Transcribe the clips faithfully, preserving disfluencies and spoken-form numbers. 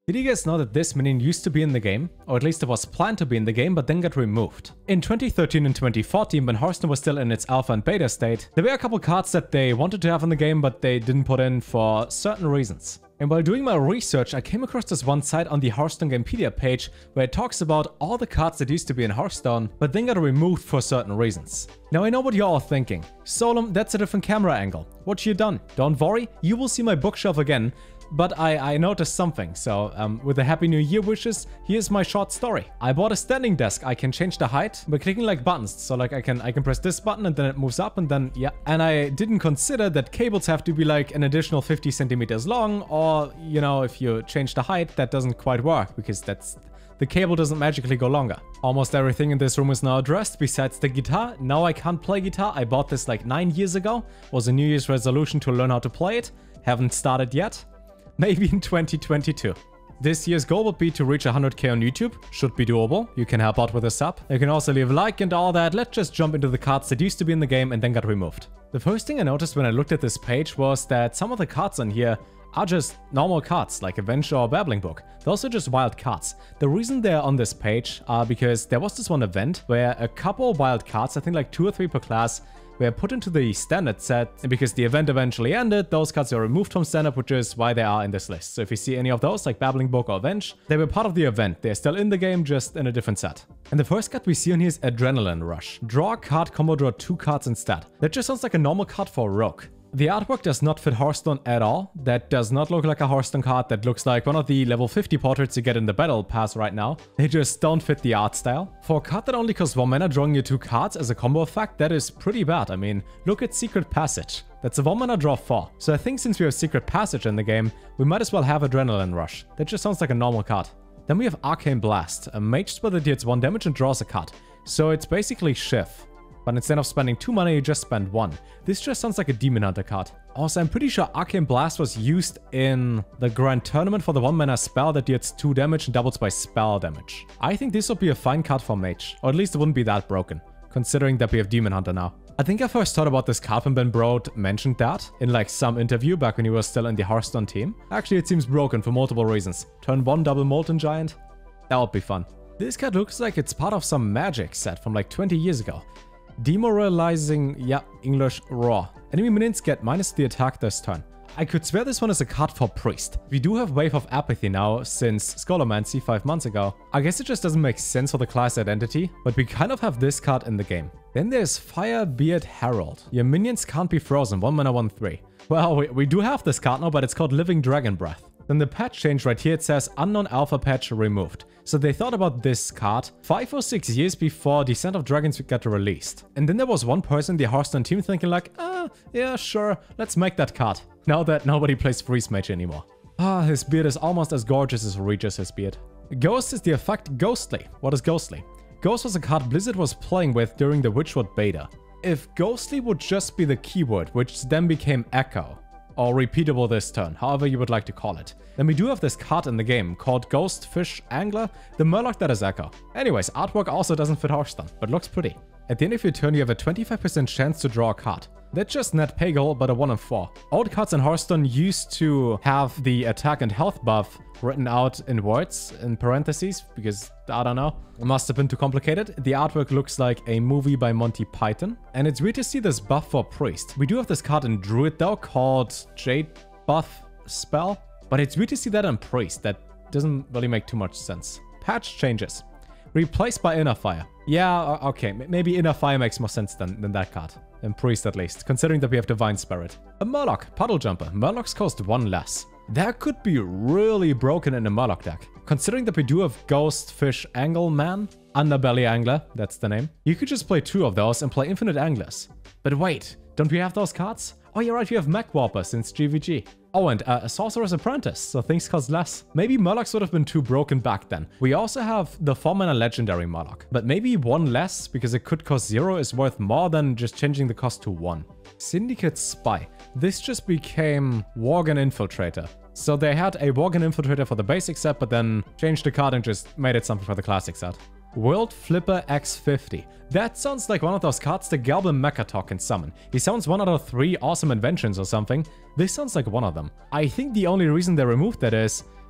Did you guys know that this minion used to be in the game? Or at least it was planned to be in the game, but then got removed. In twenty thirteen and twenty fourteen, when Hearthstone was still in its alpha and beta state, there were a couple cards that they wanted to have in the game, but they didn't put in for certain reasons. And while doing my research, I came across this one site on the Hearthstone Gamepedia page where it talks about all the cards that used to be in Hearthstone, but then got removed for certain reasons. Now I know what you're all thinking. Solum, that's a different camera angle. What you done? Don't worry, you will see my bookshelf again. But I, I noticed something, so um, with the Happy New Year wishes, here's my short story. I bought a standing desk. I can change the height by clicking like buttons. So like I can I can press this button and then it moves up and then yeah. And I didn't consider that cables have to be like an additional fifty centimeters long, or you know, if you change the height, that doesn't quite work because that's the cable doesn't magically go longer. Almost everything in this room is now addressed besides the guitar. Now I can't play guitar. I bought this like nine years ago. Was a New Year's resolution to learn how to play it. Haven't started yet. Maybe in twenty twenty-two. This year's goal would be to reach one hundred K on YouTube. Should be doable. You can help out with a sub. You can also leave a like and all that. Let's just jump into the cards that used to be in the game and then got removed. The first thing I noticed when I looked at this page was that some of the cards on here are just normal cards like Avenger or Babbling Book. Those are just wild cards. The reason they're on this page are because there was this one event where a couple wild cards, I think like two or three per class, were put into the standard set, and because the event eventually ended, those cards were removed from standard, which is why they are in this list. So if you see any of those, like Babbling Book or Avenge, they were part of the event. They're still in the game, just in a different set. And the first card we see on here is Adrenaline Rush. Draw a card, combo draw two cards instead. That just sounds like a normal card for Rogue. The artwork does not fit Hearthstone at all. That does not look like a Hearthstone card. That looks like one of the level fifty portraits you get in the battle pass right now. They just don't fit the art style. For a card that only costs one mana, drawing you two cards as a combo effect, that is pretty bad. I mean, look at Secret Passage. That's a one mana draw four. So I think since we have Secret Passage in the game, we might as well have Adrenaline Rush. That just sounds like a normal card. Then we have Arcane Blast. A mage spell that deals one damage and draws a card. So it's basically Shiv. But instead of spending two mana, you just spend one. This just sounds like a Demon Hunter card. Also, I'm pretty sure Arcane Blast was used in the Grand Tournament for the one mana spell that deals two damage and doubles by spell damage. I think this would be a fine card for Mage, or at least it wouldn't be that broken, considering that we have Demon Hunter now. I think I first thought about this card when Ben Brode mentioned that in like some interview back when he was still in the Hearthstone team. Actually, it seems broken for multiple reasons. Turn one double Molten Giant? That would be fun. This card looks like it's part of some Magic set from like twenty years ago. Demoralizing, yeah, English raw. Enemy minions get minus the attack this turn. I could swear this one is a card for Priest. We do have Wave of Apathy now since Scolomancy five months ago. I guess it just doesn't make sense for the class identity, but we kind of have this card in the game. Then there's Firebeard Herald. Your minions can't be frozen, one mana, one three. Well, we, we do have this card now, but it's called Living Dragon Breath. Then the patch change right here, it says Unknown Alpha Patch removed. So they thought about this card five or six years before Descent of Dragons got released. And then there was one person in the Hearthstone team thinking like, ah, yeah, sure, let's make that card. Now that nobody plays Freeze Mage anymore. Ah, his beard is almost as gorgeous as Regis' beard. Ghost is the effect Ghostly. What is Ghostly? Ghost was a card Blizzard was playing with during the Witchwood beta. If Ghostly would just be the keyword, which then became Echo, or repeatable this turn, however you would like to call it. Then we do have this card in the game called Ghost Fish Angler, the Murloc that is Echo. Anyways, artwork also doesn't fit Hearthstone, but looks pretty. At the end of your turn, you have a twenty-five percent chance to draw a card. That's just net Peggle, but a one in four. Old cards in Hearthstone used to have the attack and health buff written out in words, in parentheses, because, I don't know, it must have been too complicated. The artwork looks like a movie by Monty Python, and it's weird to see this buff for Priest. We do have this card in Druid, though, called Jade Buff Spell, but it's weird to see that in Priest. That doesn't really make too much sense. Patch changes. Replaced by Inner Fire. Yeah, okay, maybe Inner Fire makes more sense than, than that card. In Priest, at least, considering that we have Divine Spirit. A Murloc, Puddle Jumper. Murlocs cost one less. That could be really broken in a Murloc deck. Considering that we do have Ghost Fish Angle Man, Underbelly Angler, that's the name. You could just play two of those and play Infinite Anglers. But wait, don't we have those cards? Oh, you're right, you have Mech Warper since G V G. Oh, and uh, a Sorcerer's Apprentice, so things cost less. Maybe Murlocs would have been too broken back then. We also have the four mana Legendary Murloc, but maybe one less because it could cost zero is worth more than just changing the cost to one. Syndicate Spy. This just became Worgen Infiltrator. So they had a Worgen Infiltrator for the basic set, but then changed the card and just made it something for the classic set. World Flipper X fifty. That sounds like one of those cards the Goblin Mechatalk can summon. He sounds one out of three awesome inventions or something. This sounds like one of them. I think the only reason they removed that is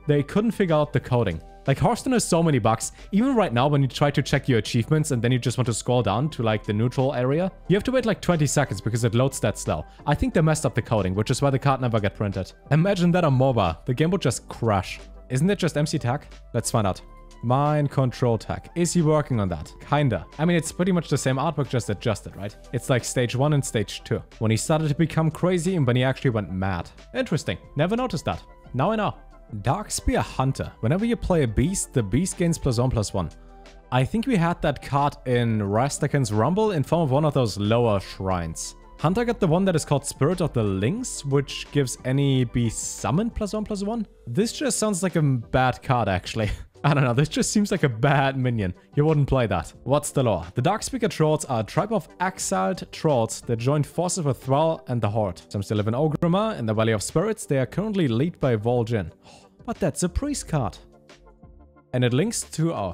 they couldn't figure out the coding. Like, Hearthstone has so many bugs. Even right now, when you try to check your achievements and then you just want to scroll down to, like, the neutral area, you have to wait, like, twenty seconds because it loads that slow. I think they messed up the coding, which is why the card never got printed. Imagine that on MOBA. The game would just crash. Isn't it just M C Tech? Let's find out. Mind Control Tech. Is he working on that? Kinda. I mean, it's pretty much the same artwork, just adjusted, right? It's like stage one and stage two. When he started to become crazy and when he actually went mad. Interesting. Never noticed that. Now I know. Darkspear Hunter. Whenever you play a beast, the beast gains plus one plus one. I think we had that card in Rastakan's Rumble in form of one of those lower shrines. Hunter got the one that is called Spirit of the Lynx, which gives any beast summoned plus one plus one. This just sounds like a bad card, actually. I don't know, this just seems like a bad minion. You wouldn't play that. What's the lore? The Darkspear Trolls are a tribe of exiled trolls that joined forces with Thrall and the Horde. Some still live in Orgrimmar, in the Valley of Spirits. They are currently led by Vol'jin. But that's a priest card. And it links to... oh.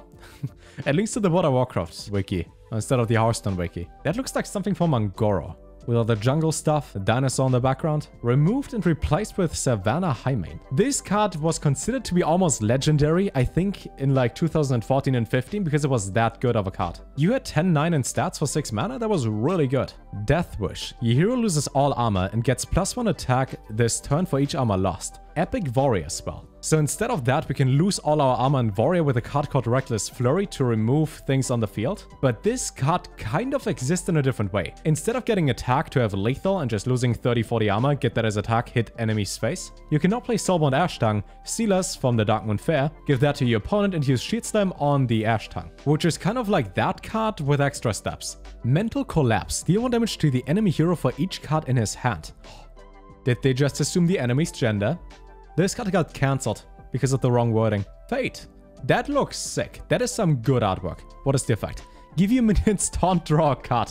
It links to the World of Warcraft wiki instead of the Hearthstone wiki. That looks like something from Angoro. With all the jungle stuff, the dinosaur in the background, removed and replaced with Savannah Highmane. This card was considered to be almost legendary, I think, in like two thousand fourteen and fifteen, because it was that good of a card. You had ten nine in stats for six mana, that was really good. Death Wish. Your hero loses all armor and gets plus one attack this turn for each armor lost. Epic Warrior spell. So instead of that, we can lose all our armor and warrior with a card called Reckless Flurry to remove things on the field. But this card kind of exists in a different way. Instead of getting attack to have lethal and just losing thirty forty armor, get that as attack, hit enemy's face, you can now play Soulbound Ashtongue, Sealers from the Darkmoon Faire, give that to your opponent and use Shield Slam on the Ashtongue, which is kind of like that card with extra steps. Mental Collapse. Deal one damage to the enemy hero for each card in his hand. Did they just assume the enemy's gender? This card got cancelled because of the wrong wording. Fate. That looks sick. That is some good artwork. What is the effect? Give your minions taunt, draw a card.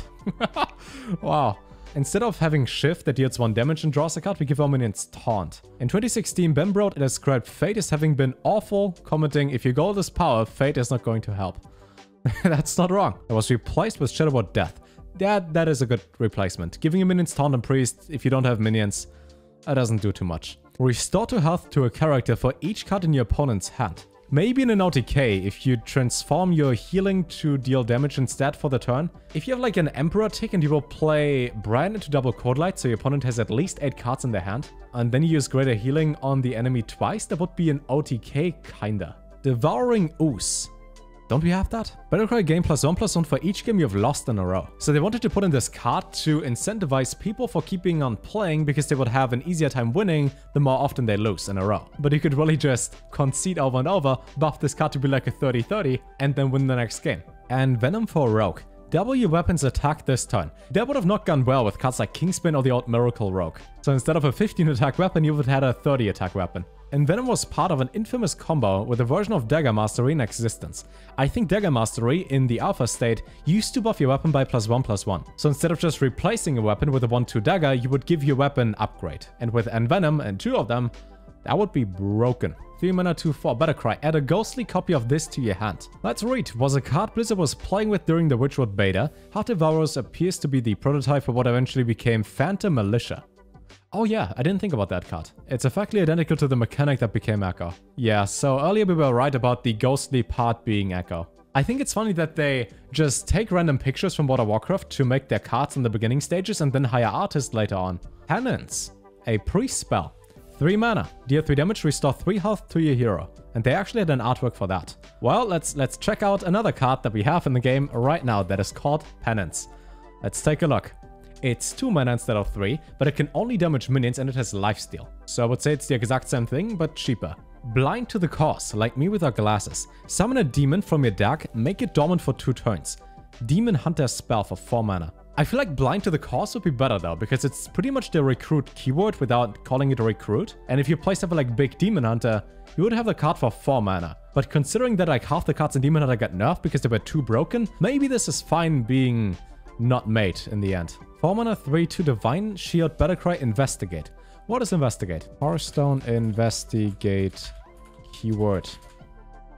Wow. Instead of having Shift that deals one damage and draws a card, we give our minions Taunt. In twenty sixteen, Bembrode described Fate as having been awful, commenting, if your goal is power, Fate is not going to help. That's not wrong. It was replaced with Shadowboard Death. That, that is a good replacement. Giving your minions Taunt and Priest, if you don't have minions, that doesn't do too much. Restore two health to a character for each card in your opponent's hand. Maybe in an O T K, if you transform your healing to deal damage instead for the turn. If you have like an Emperor tick and you will play Brian into double Code Light, so your opponent has at least eight cards in their hand, and then you use greater healing on the enemy twice, that would be an O T K kinda. Devouring Ooze. Don't we have that? Battlecry gain plus one plus one for each game you've lost in a row. So they wanted to put in this card to incentivize people for keeping on playing because they would have an easier time winning the more often they lose in a row. But you could really just concede over and over, buff this card to be like a thirty thirty, and then win the next game. And Venom for Rogue. Double your weapons attack this turn. That would have not gone well with cards like Kingspin or the old Miracle Rogue. So instead of a fifteen attack weapon, you would have had a thirty attack weapon. And Venom was part of an infamous combo with a version of Dagger Mastery in existence. I think Dagger Mastery, in the alpha state, used to buff your weapon by plus one plus one. So instead of just replacing a weapon with a one two dagger, you would give your weapon upgrade. And with Envenom, and two of them, that would be broken. three mana, two four, Battlecry. Add a ghostly copy of this to your hand. Let's read. Was a card Blizzard was playing with during the Witchwood beta. Heart Devourers appears to be the prototype for what eventually became Phantom Militia. Oh yeah, I didn't think about that card. It's effectively identical to the mechanic that became Echo. Yeah, so earlier we were right about the ghostly part being Echo. I think it's funny that they just take random pictures from World of Warcraft to make their cards in the beginning stages and then hire artists later on. Penance. A priest spell. three mana. Deal three damage, restore three health to your hero. And they actually had an artwork for that. Well, let's let's check out another card that we have in the game right now that is called Penance. Let's take a look. It's two mana instead of three, but it can only damage minions and it has lifesteal. So I would say it's the exact same thing, but cheaper. Blind to the Cause, like me with our glasses. Summon a demon from your deck, make it dormant for two turns. Demon Hunter spell for four mana. I feel like Blind to the Cause would be better though, because it's pretty much the recruit keyword without calling it a recruit. And if you play something like Big Demon Hunter, you would have the card for four mana. But considering that like half the cards in Demon Hunter got nerfed because they were too broken, maybe this is fine being not made in the end. four mana, three two Divine Shield, Battlecry, Investigate. What is Investigate? Hearthstone Investigate keyword.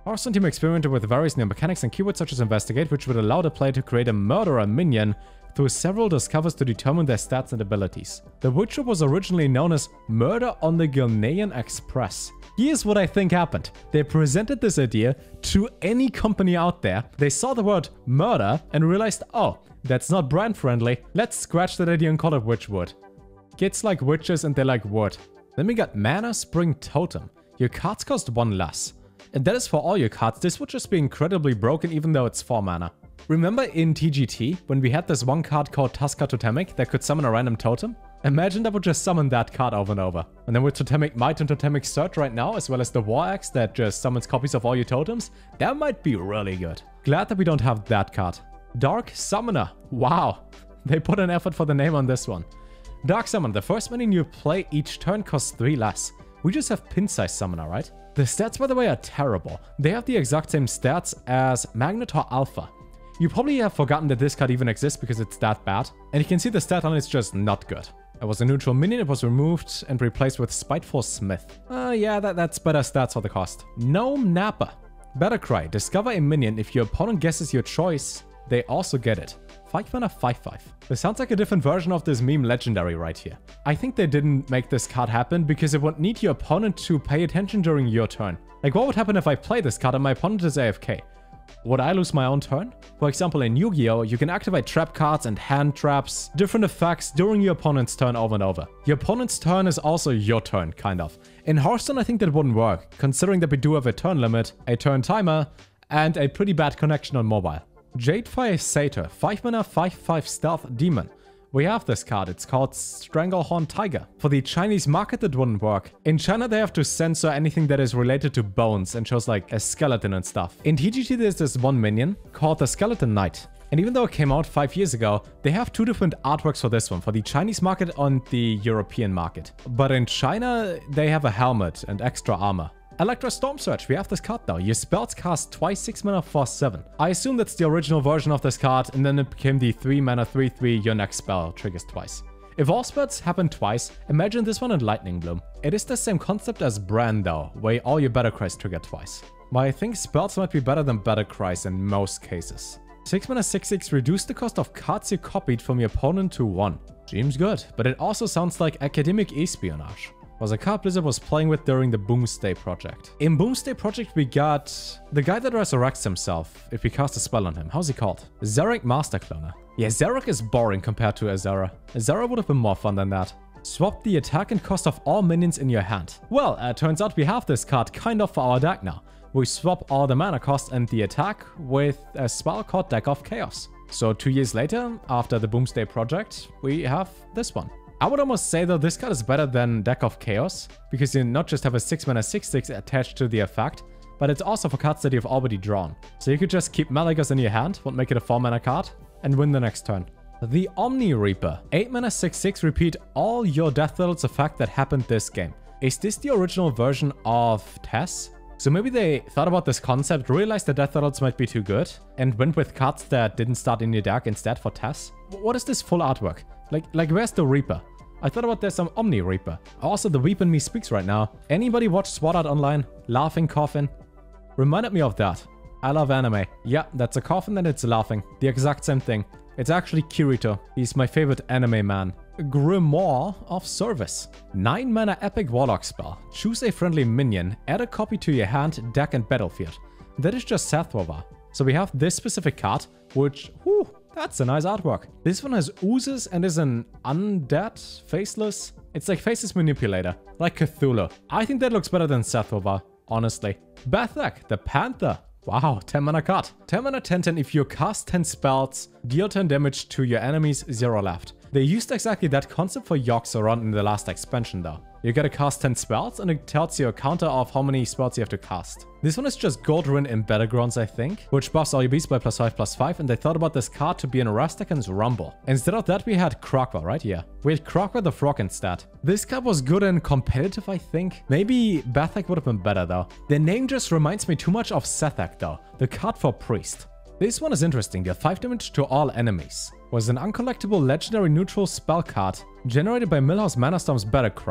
Hearthstone team experimented with various new mechanics and keywords such as Investigate, which would allow the player to create a murderer minion through several discovers to determine their stats and abilities. The Witcher was originally known as Murder on the Ghanaian Express. Here's what I think happened. They presented this idea to any company out there. They saw the word murder and realized, oh, that's not brand friendly. Let's scratch that idea and call it Witchwood. Kids like witches and they like wood. Then we got Mana Spring Totem. Your cards cost one less. And that is for all your cards. This would just be incredibly broken even though it's four mana. Remember in T G T when we had this one card called Tusker Totemic that could summon a random totem? Imagine that would just summon that card over and over. And then with Totemic Might and Totemic Surge right now, as well as the War Axe that just summons copies of all your totems, that might be really good. Glad that we don't have that card. Dark Summoner. Wow. They put an effort for the name on this one. Dark Summoner. The first minion you play each turn costs three less. We just have Pin-Size Summoner, right? The stats, by the way, are terrible. They have the exact same stats as Magnetor Alpha. You probably have forgotten that this card even exists because it's that bad. And you can see the stat on it's just not good. It was a neutral minion, it was removed and replaced with Spiteful Smith. Uh, yeah, that, that's better stats for the cost. Gnome Napper. Battlecry. Discover a minion. If your opponent guesses your choice, they also get it. five mana, five five. This sounds like a different version of this meme legendary right here. I think they didn't make this card happen because it would need your opponent to pay attention during your turn. Like, what would happen if I play this card and my opponent is A F K? Would I lose my own turn? For example, in Yu-Gi-Oh! You can activate trap cards and hand traps, different effects during your opponent's turn over and over. Your opponent's turn is also your turn, kind of. In Hearthstone, I think that wouldn't work, considering that we do have a turn limit, a turn timer, and a pretty bad connection on mobile. Jadefire Satyr, five mana, five five Stealth Demon. We have this card, it's called Stranglehorn Tiger. For the Chinese market, it wouldn't work. In China, they have to censor anything that is related to bones and shows like a skeleton and stuff. In T G T, there's this one minion called the Skeleton Knight. And even though it came out five years ago, they have two different artworks for this one, for the Chinese market and the European market. But in China, they have a helmet and extra armor. Electra Storm Surge, we have this card now. Your spells cast twice, six mana, four seven. I assume that's the original version of this card, and then it became the three mana, three three, your next spell triggers twice. If all spells happen twice, imagine this one in Lightning Bloom. It is the same concept as Bran though, where all your Battlecries trigger twice. But I think spells might be better than Battlecries in most cases. six mana, six six, reduce the cost of cards you copied from your opponent to one. Seems good, but it also sounds like academic espionage. Was a card Blizzard was playing with during the Boomsday Project. In Boomsday Project, we got the guy that resurrects himself if we cast a spell on him. How's he called? Zarek Master Cloner. Yeah, Zarek is boring compared to Azera. Azera would have been more fun than that. Swap the attack and cost of all minions in your hand. Well, uh, turns out we have this card kind of for our deck now. We swap all the mana cost and the attack with a spell called Deck of Chaos. So two years later, after the Boomsday Project, we have this one. I would almost say though this card is better than Deck of Chaos, because you not just have a six mana six six attached to the effect, but it's also for cards that you've already drawn. So you could just keep Malygos in your hand, won't make it a four mana card, and win the next turn. The Omni Reaper. eight mana six six, repeat all your Death Rattles effect that happened this game. Is this the original version of Tess? So maybe they thought about this concept, realized that Death Rattles might be too good, and went with cards that didn't start in your deck instead for Tess? What is this full artwork? Like, like where's the Reaper? I thought about there's some Omni Reaper. Also, the Weep in me speaks right now. Anybody watch SWAT Art Online? Laughing Coffin? Reminded me of that. I love anime. Yeah, that's a coffin and it's laughing. The exact same thing. It's actually Kirito. He's my favorite anime man. Grimoire of Service. nine mana Epic Warlock spell. Choose a friendly minion, add a copy to your hand, deck and battlefield. That is just Sathrovar. So we have this specific card, which, whew, that's a nice artwork. This one has oozes and is an undead, faceless. It's like Faceless Manipulator, like Cthulhu. I think that looks better than Sathrovar, honestly. Bethak, the Panther. Wow, ten mana card. ten mana, ten ten. If you cast ten spells, deal ten damage to your enemies, zero left. They used exactly that concept for Yogg-Saron in the last expansion though. You gotta cast ten spells and it tells you a counter of how many spells you have to cast. This one is just Gold Ruin in Battlegrounds, I think, which buffs all your beasts by plus five plus five, and they thought about this card to be in Rastakan's Rumble. Instead of that, we had Krogva, right? Yeah. We had Krogva the Frog instead. This card was good and competitive, I think. Maybe Bethak would have been better though. The name just reminds me too much of Sethak though, the card for Priest. This one is interesting. Deal five damage to all enemies. Was an uncollectible legendary neutral spell card generated by Millhouse Manastorm's Battlecry.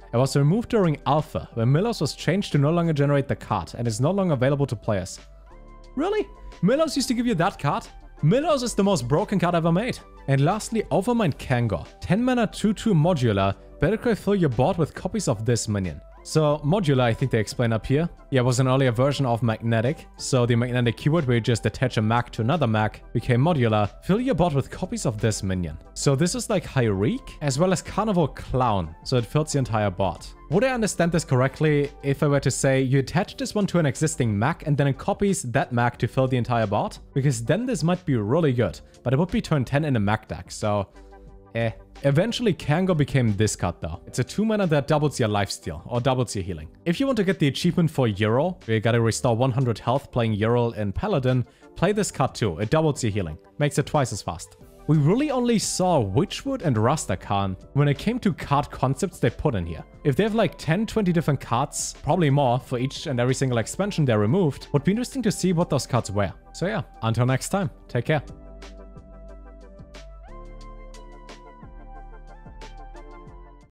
It was removed during Alpha, where Milos was changed to no longer generate the card and is no longer available to players. Really? Milos used to give you that card? Milos is the most broken card ever made. And lastly, Overmind Kangor. ten mana two two modular. Battlecry, fill your board with copies of this minion. So, modular, I think they explain up here. Yeah, it was an earlier version of magnetic. So the magnetic keyword where you just attach a mag to another mag became modular. Fill your board with copies of this minion. So this is like Hyreek as well as Carnival Clown. So it fills the entire board. Would I understand this correctly if I were to say you attach this one to an existing mag and then it copies that mag to fill the entire board? Because then this might be really good, but it would be turn ten in a mag deck, so eh. Eventually, Kangor became this card though. It's a two mana that doubles your lifesteal, or doubles your healing. If you want to get the achievement for Ural, where you gotta restore one hundred health playing Ural in Paladin, play this card too. It doubles your healing. Makes it twice as fast. We really only saw Witchwood and Rastakhan when it came to card concepts they put in here. If they have like ten, twenty different cards, probably more for each and every single expansion they removed, would be interesting to see what those cards were. So yeah, until next time, take care.